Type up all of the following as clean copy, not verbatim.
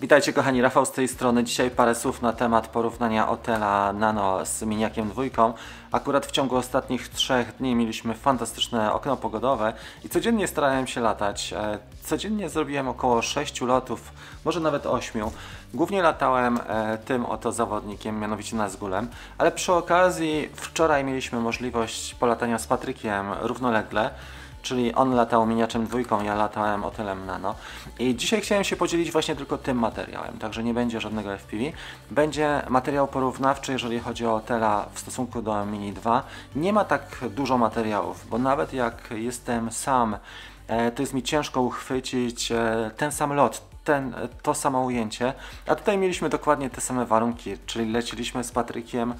Witajcie kochani, Rafał z tej strony. Dzisiaj parę słów na temat porównania Otela Nano z Miniakiem 2. Akurat w ciągu ostatnich 3 dni mieliśmy fantastyczne okno pogodowe i codziennie starałem się latać. Codziennie zrobiłem około 6 lotów, może nawet 8. Głównie latałem tym oto zawodnikiem, mianowicie Nazgulem, ale przy okazji wczoraj mieliśmy możliwość polatania z Patrykiem równolegle. Czyli on latał Miniaczem 2, ja latałem Otelem Nano. I dzisiaj chciałem się podzielić właśnie tylko tym materiałem, także nie będzie żadnego FPV. Będzie materiał porównawczy, jeżeli chodzi o Otela w stosunku do Mini 2. Nie ma tak dużo materiałów, bo nawet jak jestem sam, to jest mi ciężko uchwycić ten sam lot, to samo ujęcie. A tutaj mieliśmy dokładnie te same warunki, czyli leciliśmy z Patrykiem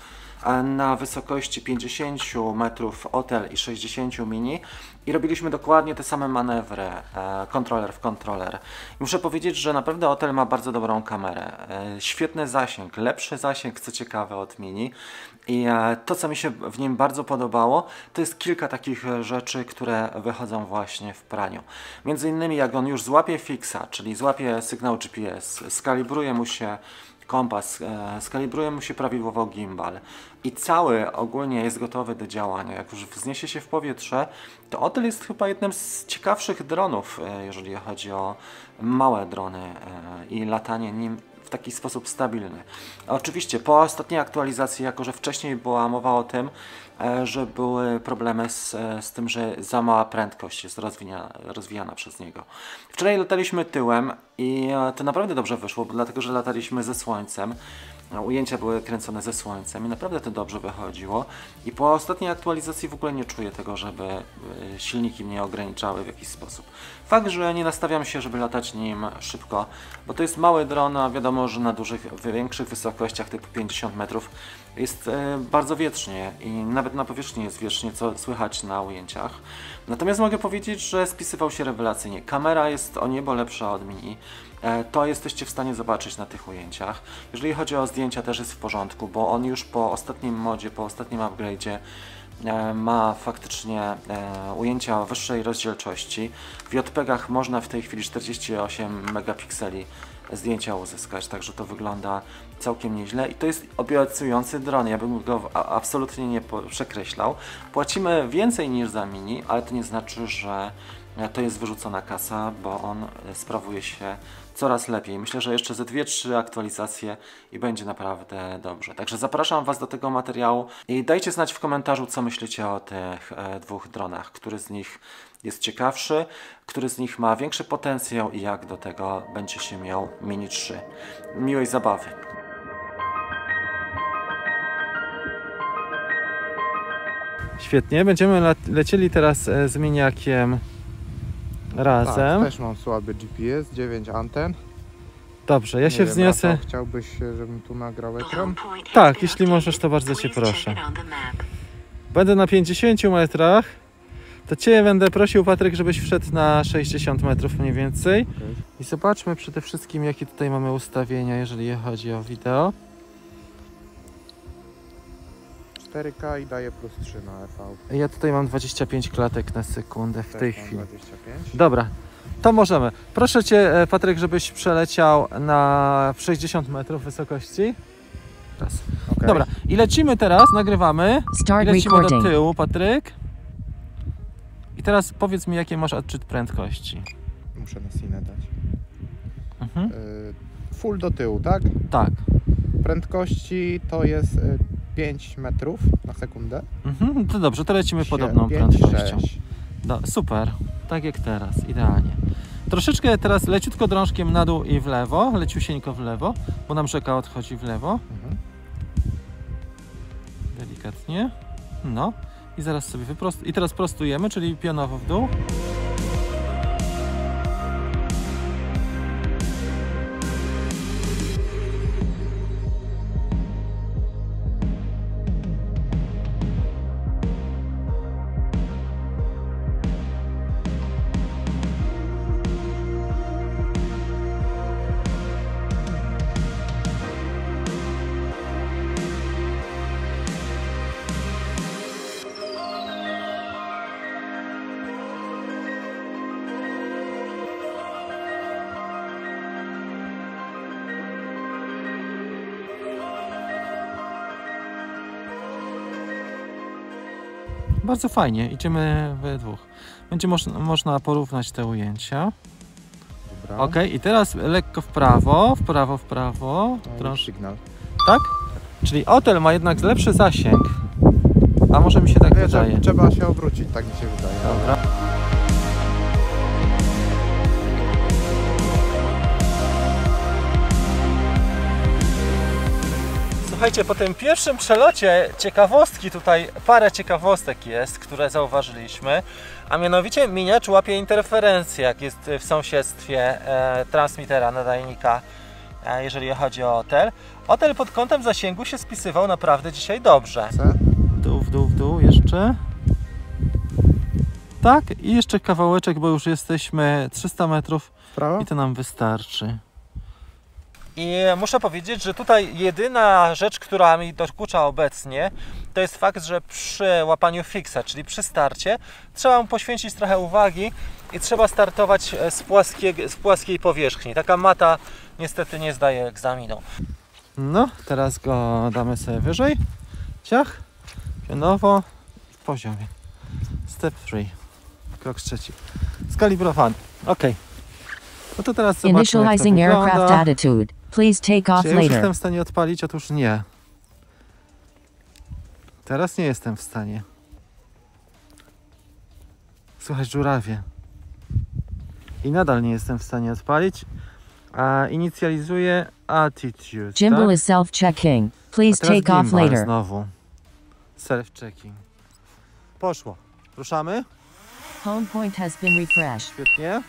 na wysokości 50 metrów Otel i 60 Mini i robiliśmy dokładnie te same manewry, kontroler w kontroler. I muszę powiedzieć, że naprawdę Otel ma bardzo dobrą kamerę, świetny zasięg, lepszy zasięg, co ciekawe, od Mini. I to, co mi się w nim bardzo podobało, to jest kilka takich rzeczy, które wychodzą właśnie w praniu. Między innymi jak on już złapie fixa, czyli złapie sygnał GPS, skalibruje mu się kompas, skalibruje mu się prawidłowo gimbal i cały ogólnie jest gotowy do działania. Jak już wzniesie się w powietrze, to Otel jest chyba jednym z ciekawszych dronów, jeżeli chodzi o małe drony i latanie nim w taki sposób stabilny. Oczywiście po ostatniej aktualizacji, jako że wcześniej była mowa o tym, że były problemy z tym, że za mała prędkość jest rozwijana przez niego. Wczoraj lataliśmy tyłem i to naprawdę dobrze wyszło, dlatego że lataliśmy ze słońcem. Ujęcia były kręcone ze słońcem i naprawdę to dobrze wychodziło. I po ostatniej aktualizacji w ogóle nie czuję tego, żeby silniki mnie ograniczały w jakiś sposób. Fakt, że nie nastawiam się, żeby latać nim szybko, bo to jest mały dron, a wiadomo, że na większych wysokościach typu 50 metrów jest bardzo wietrznie i nawet na powierzchni jest wietrznie, co słychać na ujęciach. Natomiast mogę powiedzieć, że spisywał się rewelacyjnie. Kamera jest o niebo lepsza od Mini. To jesteście w stanie zobaczyć na tych ujęciach. Jeżeli chodzi o zdjęcia, też jest w porządku, bo on już po ostatnim modzie, po ostatnim upgrade'zie ma faktycznie ujęcia o wyższej rozdzielczości. W JPEG-ach można w tej chwili 48 megapikseli zdjęcia uzyskać, także to wygląda całkiem nieźle i to jest obiecujący dron, ja bym go absolutnie nie przekreślał. Płacimy więcej niż za Mini, ale to nie znaczy, że to jest wyrzucona kasa, bo on sprawuje się coraz lepiej. Myślę, że jeszcze ze 2-3 aktualizacje i będzie naprawdę dobrze. Także zapraszam Was do tego materiału i dajcie znać w komentarzu, co myślicie o tych dwóch dronach, który z nich jest ciekawszy, który z nich ma większy potencjał i jak do tego będzie się miał Mini 3. Miłej zabawy! Świetnie, będziemy lecieli teraz z Miniakiem razem. Tak, też mam słaby GPS, 9 anten. Dobrze, ja się wzniosę. Rafał, chciałbyś, żebym tu nagrał ekran? Tak, jeśli możesz, to bardzo Cię proszę. Będę na 50 metrach. To Cię będę prosił, Patryk, żebyś wszedł na 60 metrów mniej więcej. Okay. I zobaczmy przede wszystkim, jakie tutaj mamy ustawienia, jeżeli chodzi o wideo. 4K i daje plus 3 na EV. Ja tutaj mam 25 klatek na sekundę w tej chwili. 25. Dobra, to możemy. Proszę Cię, Patryk, żebyś przeleciał na 60 metrów wysokości. Raz. Okay. Dobra, i lecimy teraz, nagrywamy. I lecimy do tyłu, Patryk. I teraz powiedz mi, jakie masz odczyt prędkości. Muszę na sinę dać. Full do tyłu, tak? Tak. Prędkości to jest 5 metrów na sekundę. To dobrze, to lecimy podobną 5, prędkością. 6. No, super, tak jak teraz, idealnie. Troszeczkę teraz leciutko drążkiem na dół i w lewo, leciusieńko w lewo, bo nam rzeka odchodzi w lewo. Delikatnie. No. I zaraz sobie i teraz prostujemy, czyli pionowo w dół. Bardzo fajnie, idziemy we dwóch. Będzie można porównać te ujęcia. Dobra. Ok, i teraz lekko w prawo, w prawo. No sygnał. Tak? Czyli Otel ma jednak lepszy zasięg. A może mi się tak wydaje. Trzeba się obrócić, tak mi się wydaje. Dobra. Słuchajcie, po tym pierwszym przelocie ciekawostki, tutaj parę ciekawostek jest, które zauważyliśmy, a mianowicie miniacz łapie interferencję, jak jest w sąsiedztwie transmitera, nadajnika, jeżeli chodzi o Otel. Otel pod kątem zasięgu się spisywał naprawdę dzisiaj dobrze. W dół jeszcze. Tak, i jeszcze kawałeczek, bo już jesteśmy 300 metrów i to nam wystarczy. I muszę powiedzieć, że tutaj jedyna rzecz, która mi dokucza obecnie, to jest fakt, że przy łapaniu fixa, czyli przy starcie, trzeba mu poświęcić trochę uwagi i trzeba startować z płaskiej powierzchni. Taka mata niestety nie zdaje egzaminu. No, teraz go damy sobie wyżej. Ciach, pionowo, w poziomie. Step 3. Krok trzeci. Skalibrowany. Ok. No to teraz zobaczmy, Initializing jak to aircraft wygląda. attitude. Please take off Czy ja już later. jestem w stanie odpalić? Otóż nie. Teraz nie jestem w stanie. Słuchaj, żurawie. I nadal nie jestem w stanie odpalić. A inicjalizuję attitude. Gimbal tak? is self-checking. Please A teraz take off gimbal later. znowu. Self-checking. Poszło. Ruszamy? Home point has been refreshed. Świetnie.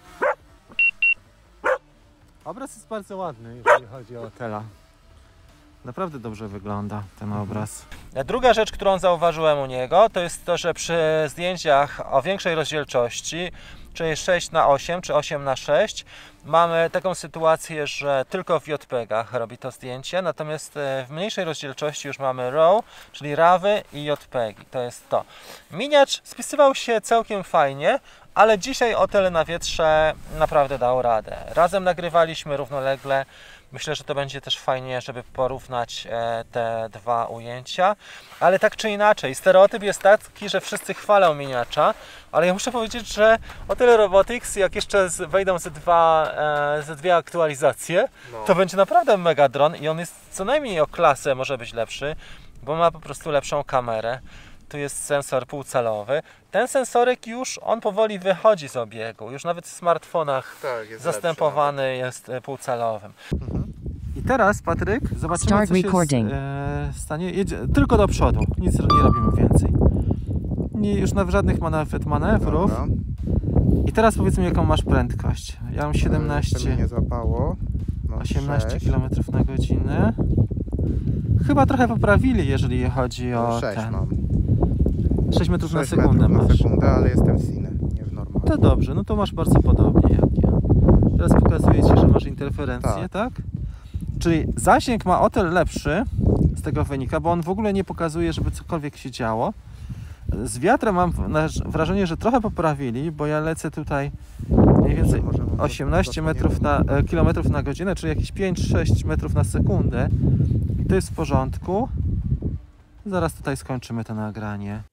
Obraz jest bardzo ładny, jeżeli chodzi o Otela. Naprawdę dobrze wygląda ten obraz. Druga rzecz, którą zauważyłem u niego, to jest to, że przy zdjęciach o większej rozdzielczości, czyli 6:8 czy 8:6, mamy taką sytuację, że tylko w JPEG-ach robi to zdjęcie, natomiast w mniejszej rozdzielczości już mamy RAW, czyli RAWy i JPEG-i. To jest to. Miniacz spisywał się całkiem fajnie, ale dzisiaj Otel na wietrze naprawdę dał radę. Razem nagrywaliśmy równolegle. Myślę, że to będzie też fajnie, żeby porównać te dwa ujęcia. Ale tak czy inaczej, stereotyp jest taki, że wszyscy chwalą miniacza, ale ja muszę powiedzieć, że Otel Robotics, jak jeszcze wejdą ze dwie aktualizacje, to będzie naprawdę mega dron i on jest co najmniej o klasę może być lepszy, bo ma po prostu lepszą kamerę. Tu jest sensor półcalowy. Ten sensorek już, on powoli wychodzi z obiegu. Już nawet w smartfonach jest zastępowany jest półcalowym. I teraz, Patryk, zobaczymy, co się stanie. Jedzie tylko do przodu, nic nie robimy więcej. Już na żadnych manewrów. Dobra. I teraz powiedz mi, jaką masz prędkość. Ja mam 17, nie złapało. 18 km na godzinę. Chyba trochę poprawili, jeżeli chodzi o 6 ten. mam. 6 metrów na 6 sekundę metrów masz. na sekundę, ale jestem w Cine, nie w normalnym. To dobrze, no to masz bardzo podobnie jak ja. Teraz pokazuję Ci, że masz interferencję, tak? Czyli zasięg ma Otel lepszy, z tego wynika, bo on w ogóle nie pokazuje, żeby cokolwiek się działo. Z wiatrem mam wrażenie, że trochę poprawili, bo ja lecę tutaj mniej więcej 18 kilometrów na godzinę, czyli jakieś 5-6 metrów na sekundę. I to jest w porządku. Zaraz tutaj skończymy to nagranie.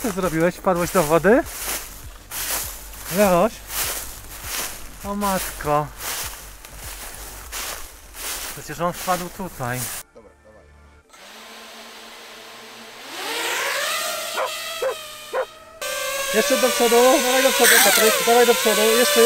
ty zrobiłeś? Wpadłeś do wody? Leoś? O matko. Przecież on wpadł tutaj. Dobra, dawaj. Jeszcze do przodu, dawaj do przodu, Patryk, dawaj do przodu, jeszcze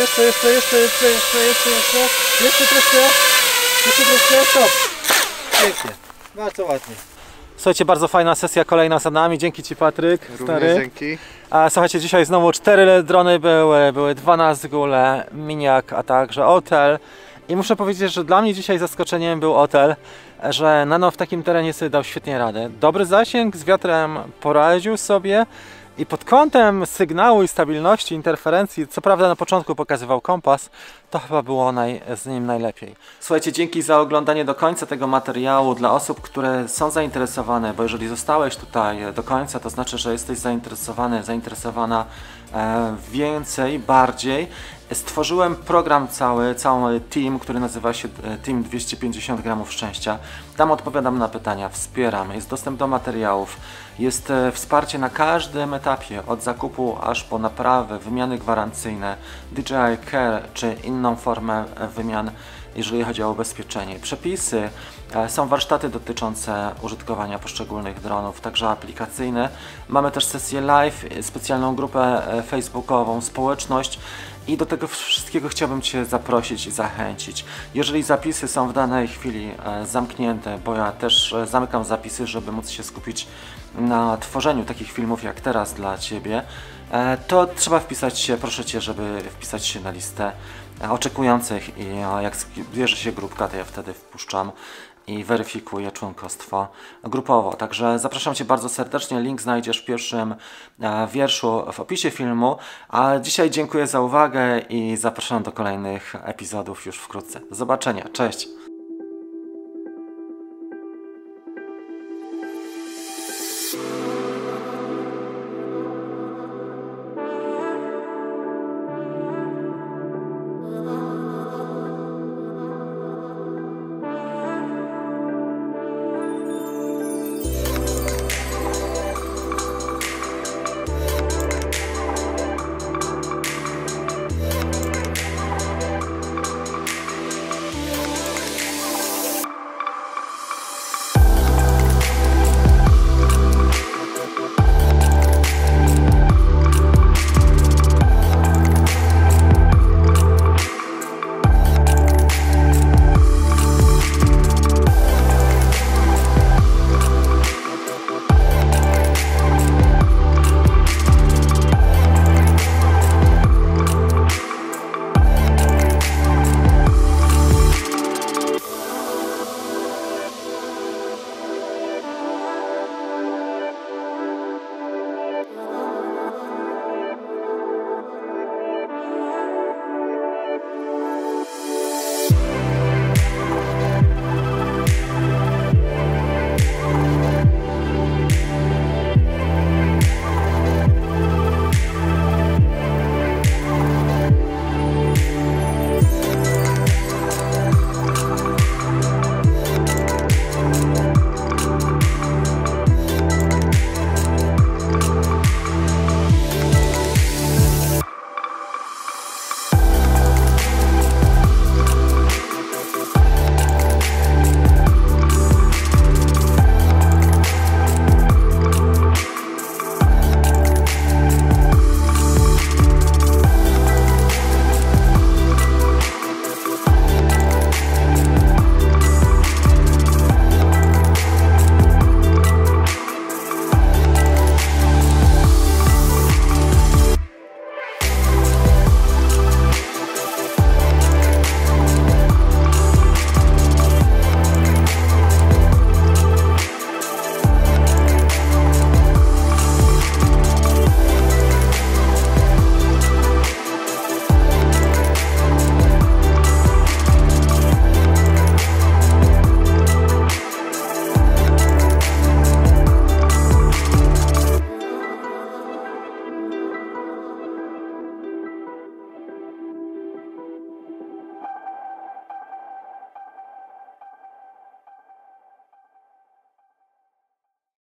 troszkę, stop. Pięknie, bardzo ładnie. Słuchajcie, bardzo fajna sesja kolejna za nami, dzięki Ci Patryk, Również dzięki. A słuchajcie, dzisiaj znowu 4 drony były 12 góle, miniak, a także Otel. I muszę powiedzieć, że dla mnie dzisiaj zaskoczeniem był Otel, że Nano w takim terenie sobie dał świetnie radę. Dobry zasięg, z wiatrem poradził sobie i pod kątem sygnału i stabilności, interferencji, co prawda na początku pokazywał kompas, to chyba było z nim najlepiej. Słuchajcie, dzięki za oglądanie do końca tego materiału. Dla osób, które są zainteresowane, bo jeżeli zostałeś tutaj do końca, to znaczy, że jesteś zainteresowany, zainteresowana więcej, bardziej. Stworzyłem program cały team, który nazywa się Team 250 gramów szczęścia. Tam odpowiadam na pytania, wspieram, jest dostęp do materiałów, jest wsparcie na każdym etapie, od zakupu aż po naprawy, wymiany gwarancyjne, DJI Care czy inną formę wymian, jeżeli chodzi o ubezpieczenie. Przepisy, są warsztaty dotyczące użytkowania poszczególnych dronów, także aplikacyjne. Mamy też sesję live, specjalną grupę facebookową, społeczność i do tego wszystkiego chciałbym Cię zaprosić i zachęcić. Jeżeli zapisy są w danej chwili zamknięte, bo ja też zamykam zapisy, żeby móc się skupić na tworzeniu takich filmów jak teraz dla Ciebie, to trzeba wpisać się, proszę Cię, żeby wpisać się na listę oczekujących i jak zbierze się grupka, to ja wtedy wpuszczam i weryfikuję członkostwo grupowo. Także zapraszam Cię bardzo serdecznie, link znajdziesz w pierwszym wierszu w opisie filmu, a dzisiaj dziękuję za uwagę i zapraszam do kolejnych epizodów już wkrótce. Do zobaczenia, cześć!